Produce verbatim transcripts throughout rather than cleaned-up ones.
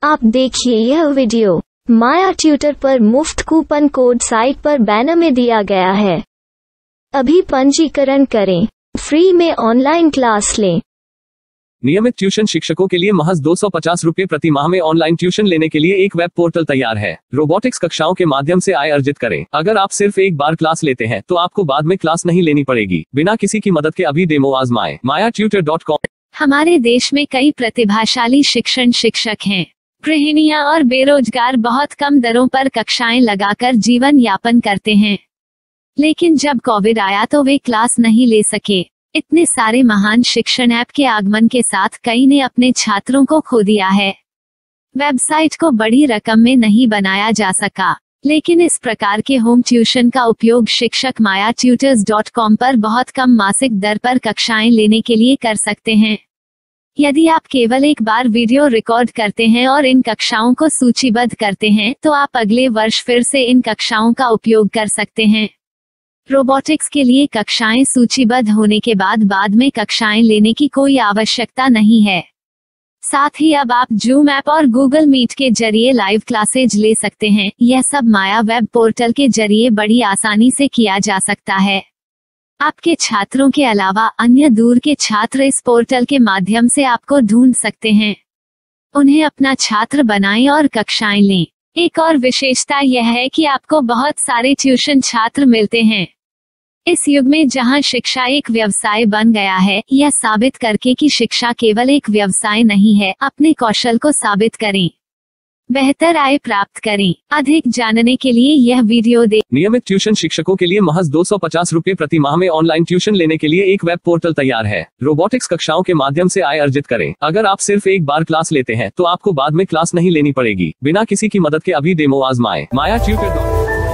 आप देखिए यह वीडियो माया ट्यूटर पर मुफ्त कूपन कोड साइट पर बैनर में दिया गया है। अभी पंजीकरण करें, फ्री में ऑनलाइन क्लास लें। नियमित ट्यूशन शिक्षकों के लिए महज दो सौ पचास रुपए प्रति माह में ऑनलाइन ट्यूशन लेने के लिए एक वेब पोर्टल तैयार है। रोबोटिक्स कक्षाओं के माध्यम से आय अर्जित करें। अगर आप सिर्फ एक बार क्लास लेते हैं तो आपको बाद में क्लास नहीं लेनी पड़ेगी। बिना किसी की मदद के अभी डेमो आजमाएं। Maya tutor dot com. हमारे देश में कई प्रतिभाशाली शिक्षण शिक्षक हैं। गृहिणियां और बेरोजगार बहुत कम दरों पर कक्षाएं लगाकर जीवन यापन करते हैं, लेकिन जब कोविड आया तो वे क्लास नहीं ले सके। इतने सारे महान शिक्षण ऐप के आगमन के साथ कई ने अपने छात्रों को खो दिया है। वेबसाइट को बड़ी रकम में नहीं बनाया जा सका, लेकिन इस प्रकार के होम ट्यूशन का उपयोग शिक्षक माया ट्यूटर्स डॉट कॉम पर बहुत कम मासिक दर पर कक्षाएं लेने के लिए कर सकते हैं। यदि आप केवल एक बार वीडियो रिकॉर्ड करते हैं और इन कक्षाओं को सूचीबद्ध करते हैं तो आप अगले वर्ष फिर से इन कक्षाओं का उपयोग कर सकते हैं। रोबोटिक्स के लिए कक्षाएं सूचीबद्ध होने के बाद बाद में कक्षाएं लेने की कोई आवश्यकता नहीं है। साथ ही अब आप जूम ऐप और गूगल मीट के जरिए लाइव क्लासेज ले सकते हैं। यह सब माया वेब पोर्टल के जरिए बड़ी आसानी से किया जा सकता है। आपके छात्रों के अलावा अन्य दूर के छात्र इस पोर्टल के माध्यम से आपको ढूंढ सकते हैं। उन्हें अपना छात्र बनाएं और कक्षाएं लें। एक और विशेषता यह है कि आपको बहुत सारे ट्यूशन छात्र मिलते हैं। इस युग में जहां शिक्षा एक व्यवसाय बन गया है, यह साबित करके कि शिक्षा केवल एक व्यवसाय नहीं है, अपने कौशल को साबित करें, बेहतर आय प्राप्त करें। अधिक जानने के लिए यह वीडियो देखें। नियमित ट्यूशन शिक्षकों के लिए महज दो सौ पचास रुपए प्रति माह में ऑनलाइन ट्यूशन लेने के लिए एक वेब पोर्टल तैयार है। रोबोटिक्स कक्षाओं के माध्यम से आय अर्जित करें। अगर आप सिर्फ एक बार क्लास लेते हैं तो आपको बाद में क्लास नहीं लेनी पड़ेगी। बिना किसी की मदद के अभी डेमो आजमाएं। माया ट्यूटर।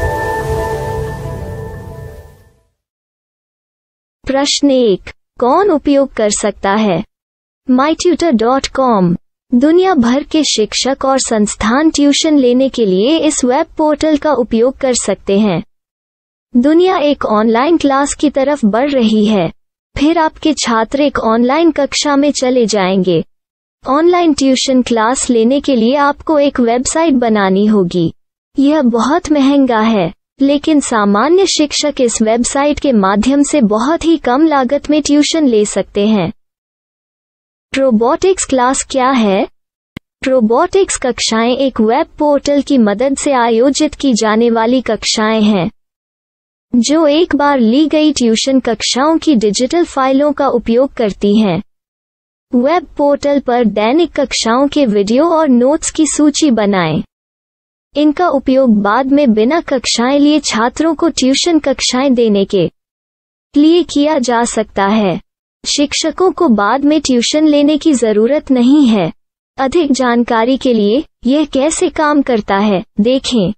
प्रश्न एक, कौन उपयोग कर सकता है? My tutor dot com. दुनिया भर के शिक्षक और संस्थान ट्यूशन लेने के लिए इस वेब पोर्टल का उपयोग कर सकते हैं। दुनिया एक ऑनलाइन क्लास की तरफ बढ़ रही है। फिर आपके छात्र एक ऑनलाइन कक्षा में चले जाएंगे। ऑनलाइन ट्यूशन क्लास लेने के लिए आपको एक वेबसाइट बनानी होगी। यह बहुत महंगा है, लेकिन सामान्य शिक्षक इस वेबसाइट के माध्यम से बहुत ही कम लागत में ट्यूशन ले सकते हैं। रोबोटिक्स क्लास क्या है? रोबोटिक्स कक्षाएं एक वेब पोर्टल की मदद से आयोजित की जाने वाली कक्षाएं हैं, जो एक बार ली गई ट्यूशन कक्षाओं की डिजिटल फाइलों का उपयोग करती हैं। वेब पोर्टल पर दैनिक कक्षाओं के वीडियो और नोट्स की सूची बनाएं। इनका उपयोग बाद में बिना कक्षाएं लिए छात्रों को ट्यूशन कक्षाएं देने के लिए किया जा सकता है। शिक्षकों को बाद में ट्यूशन लेने की जरूरत नहीं है। अधिक जानकारी के लिए यह कैसे काम करता है देखें।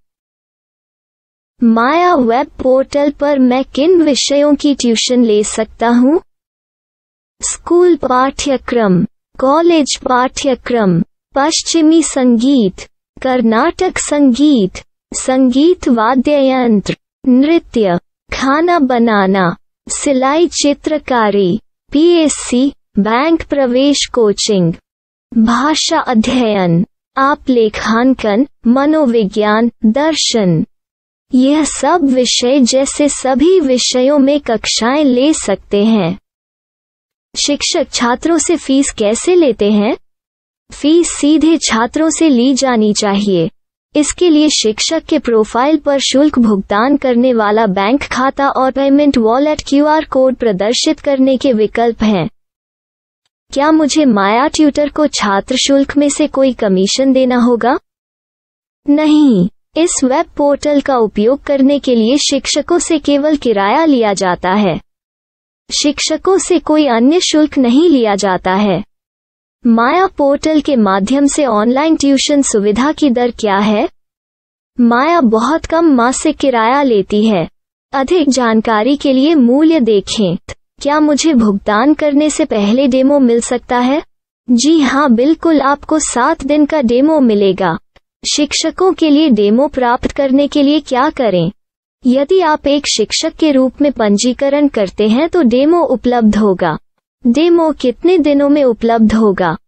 माया वेब पोर्टल पर मैं किन विषयों की ट्यूशन ले सकता हूँ? स्कूल पाठ्यक्रम, कॉलेज पाठ्यक्रम, पश्चिमी संगीत, कर्नाटक संगीत, संगीत वाद्य यंत्र, नृत्य, खाना बनाना, सिलाई चित्रकारी, पीएससी, बैंक प्रवेश कोचिंग, भाषा अध्ययन, आप लेखांकन, मनोविज्ञान, दर्शन। यह सब विषय जैसे सभी विषयों में कक्षाएं ले सकते हैं। शिक्षक छात्रों से फीस कैसे लेते हैं? फीस सीधे छात्रों से ली जानी चाहिए। इसके लिए शिक्षक के प्रोफाइल पर शुल्क भुगतान करने वाला बैंक खाता और पेमेंट वॉलेट क्यूआर कोड प्रदर्शित करने के विकल्प हैं। क्या मुझे माया ट्यूटर को छात्र शुल्क में से कोई कमीशन देना होगा? नहीं, इस वेब पोर्टल का उपयोग करने के लिए शिक्षकों से केवल किराया लिया जाता है। शिक्षकों से कोई अन्य शुल्क नहीं लिया जाता है। माया पोर्टल के माध्यम से ऑनलाइन ट्यूशन सुविधा की दर क्या है? माया बहुत कम मासिक किराया लेती है। अधिक जानकारी के लिए मूल्य देखें। क्या मुझे भुगतान करने से पहले डेमो मिल सकता है? जी हाँ, बिल्कुल, आपको सात दिन का डेमो मिलेगा। शिक्षकों के लिए डेमो प्राप्त करने के लिए क्या करें? यदि आप एक शिक्षक के रूप में पंजीकरण करते हैं तो डेमो उपलब्ध होगा। डेमो कितने दिनों में उपलब्ध होगा?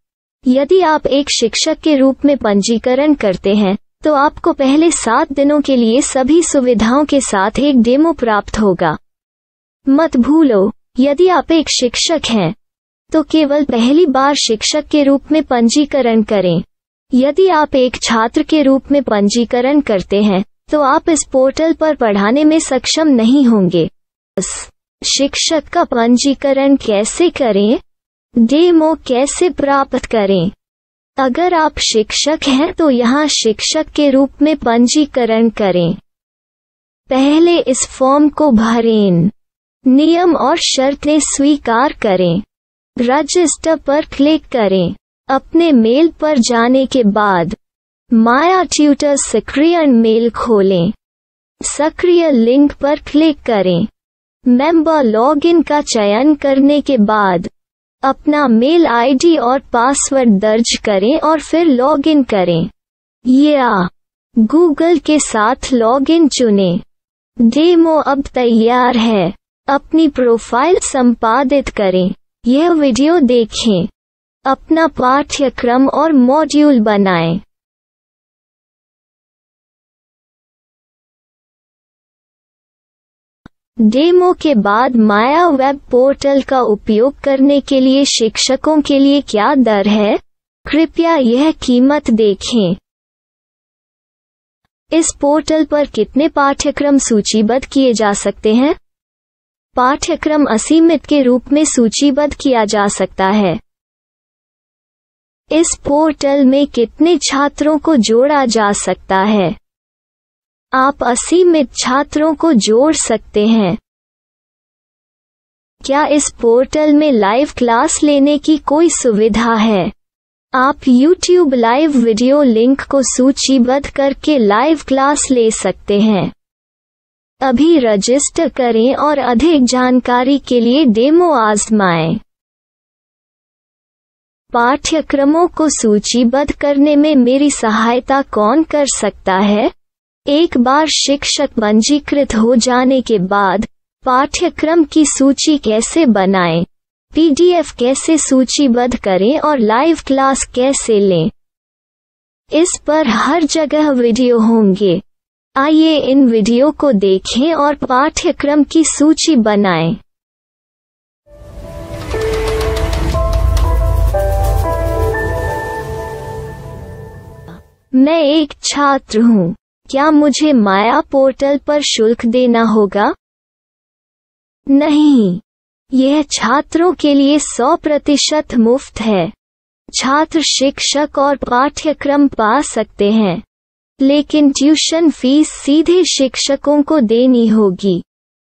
यदि आप एक शिक्षक के रूप में पंजीकरण करते हैं तो आपको पहले सात दिनों के लिए सभी सुविधाओं के साथ एक डेमो प्राप्त होगा। मत भूलो, यदि आप एक शिक्षक हैं तो केवल पहली बार शिक्षक के रूप में पंजीकरण करें। यदि आप एक छात्र के रूप में पंजीकरण करते हैं तो आप इस पोर्टल पर पढ़ाने में सक्षम नहीं होंगे। शिक्षक का पंजीकरण कैसे करें? डेमो कैसे प्राप्त करें? अगर आप शिक्षक हैं तो यहाँ शिक्षक के रूप में पंजीकरण करें। पहले इस फॉर्म को भरें, नियम और शर्तें स्वीकार करें, रजिस्टर पर क्लिक करें। अपने मेल पर जाने के बाद माया ट्यूटर सक्रिय मेल खोलें। सक्रिय लिंक पर क्लिक करें। मेंबर लॉगिन का चयन करने के बाद अपना मेल आईडी और पासवर्ड दर्ज करें और फिर लॉगिन करें या गूगल के साथ लॉगिन चुनें। डेमो अब तैयार है। अपनी प्रोफाइल संपादित करें। यह वीडियो देखें। अपना पाठ्यक्रम और मॉड्यूल बनाएं। डेमो के बाद माया वेब पोर्टल का उपयोग करने के लिए शिक्षकों के लिए क्या दर है? कृपया यह कीमत देखें। इस पोर्टल पर कितने पाठ्यक्रम सूचीबद्ध किए जा सकते हैं? पाठ्यक्रम असीमित के रूप में सूचीबद्ध किया जा सकता है। इस पोर्टल में कितने छात्रों को जोड़ा जा सकता है? आप असीमित छात्रों को जोड़ सकते हैं। क्या इस पोर्टल में लाइव क्लास लेने की कोई सुविधा है? आप YouTube लाइव वीडियो लिंक को सूचीबद्ध करके लाइव क्लास ले सकते हैं। अभी रजिस्टर करें और अधिक जानकारी के लिए डेमो आजमाएं। पाठ्यक्रमों को सूचीबद्ध करने में मेरी सहायता कौन कर सकता है? एक बार शिक्षक पंजीकृत हो जाने के बाद पाठ्यक्रम की सूची कैसे बनाएं, पीडीएफ कैसे सूचीबद्ध करें और लाइव क्लास कैसे लें, इस पर हर जगह वीडियो होंगे। आइए इन वीडियो को देखें और पाठ्यक्रम की सूची बनाएं। मैं एक छात्र हूँ। क्या मुझे माया पोर्टल पर शुल्क देना होगा? नहीं, यह छात्रों के लिए सौ प्रतिशत मुफ्त है। छात्र शिक्षक और पाठ्यक्रम पा सकते हैं, लेकिन ट्यूशन फीस सीधे शिक्षकों को देनी होगी।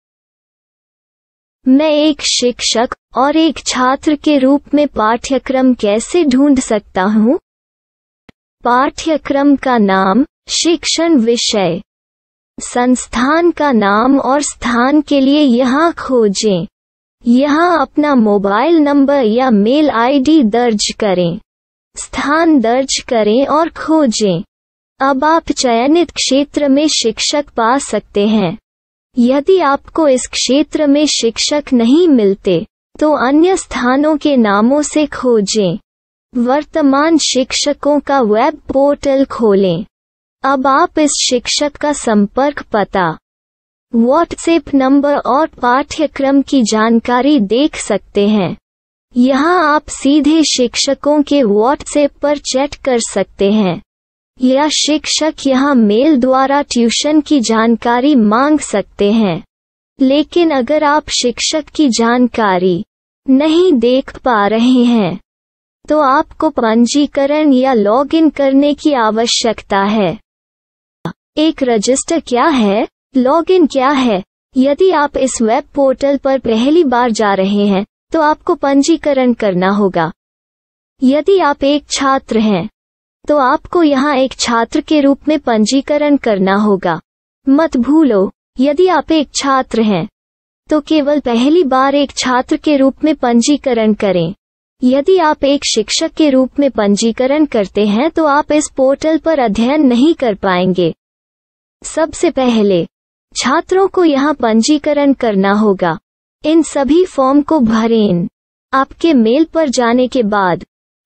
मैं एक शिक्षक और एक छात्र के रूप में पाठ्यक्रम कैसे ढूंढ सकता हूँ? पाठ्यक्रम का नाम, शिक्षण विषय, संस्थान का नाम और स्थान के लिए यहाँ खोजें। यहाँ अपना मोबाइल नंबर या मेल आईडी दर्ज करें। स्थान दर्ज करें और खोजें। अब आप चयनित क्षेत्र में शिक्षक पा सकते हैं। यदि आपको इस क्षेत्र में शिक्षक नहीं मिलते, तो अन्य स्थानों के नामों से खोजें। वर्तमान शिक्षकों का वेब पोर्टल खोलें। अब आप इस शिक्षक का संपर्क पता, व्हाट्सएप नंबर और पाठ्यक्रम की जानकारी देख सकते हैं। यहाँ आप सीधे शिक्षकों के व्हाट्सएप पर चैट कर सकते हैं या शिक्षक यहाँ मेल द्वारा ट्यूशन की जानकारी मांग सकते हैं। लेकिन अगर आप शिक्षक की जानकारी नहीं देख पा रहे हैं, तो आपको पंजीकरण या लॉगिन करने की आवश्यकता है। एक रजिस्टर क्या है? लॉगिन क्या है? यदि आप इस वेब पोर्टल पर पहली बार जा रहे हैं, तो आपको पंजीकरण करना होगा। यदि आप एक छात्र हैं, तो आपको यहाँ एक छात्र के रूप में पंजीकरण करना होगा। मत भूलो, यदि आप एक छात्र हैं, तो केवल पहली बार एक छात्र के रूप में पंजीकरण करें। यदि आप एक शिक्षक के रूप में पंजीकरण करते हैं तो आप इस पोर्टल पर अध्ययन नहीं कर पाएंगे। सबसे पहले छात्रों को यहाँ पंजीकरण करना होगा। इन सभी फॉर्म को भरें। आपके मेल पर जाने के बाद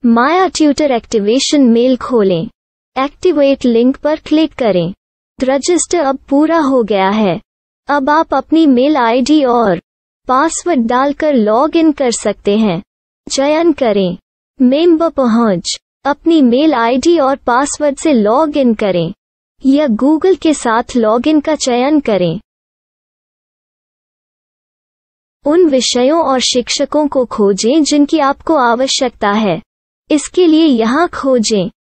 माया ट्यूटर एक्टिवेशन मेल खोलें। एक्टिवेट लिंक पर क्लिक करें। रजिस्टर अब पूरा हो गया है। अब आप अपनी मेल आईडी और पासवर्ड डालकर लॉग इन कर सकते हैं। चयन करें मेंबर पहुंच। अपनी मेल आईडी और पासवर्ड से लॉग इन करें या गूगल के साथ लॉगिन का चयन करें। उन विषयों और शिक्षकों को खोजें जिनकी आपको आवश्यकता है। इसके लिए यहाँ खोजें।